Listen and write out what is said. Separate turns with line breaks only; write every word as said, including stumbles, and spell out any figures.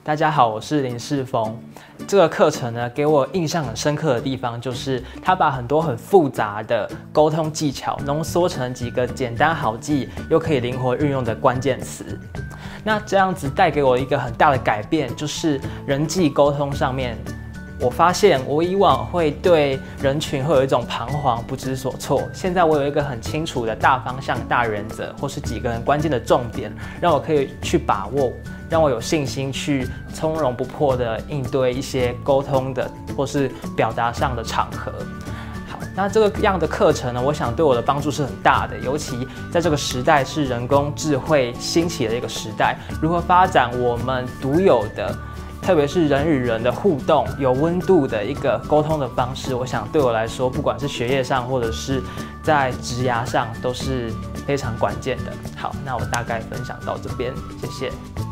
大家好，我是林世峰。这个课程呢，给我印象很深刻的地方，就是他把很多很复杂的沟通技巧浓缩成几个简单好记又可以灵活运用的关键词。那这样子带给我一个很大的改变，就是人际沟通上面，我发现我以往会对人群会有一种彷徨不知所措，现在我有一个很清楚的大方向、大原则，或是几个很关键的重点，让我可以去把握，让我有信心去从容不迫的应对一些沟通的或是表达上的场合。好，那这个样的课程呢，我想对我的帮助是很大的，尤其在这个时代是人工智慧兴起的一个时代，如何发展我们独有的，特别是人与人的互动，有温度的一个沟通的方式，我想对我来说，不管是学业上或者是在职涯上，都是非常关键的。好，那我大概分享到这边，谢谢。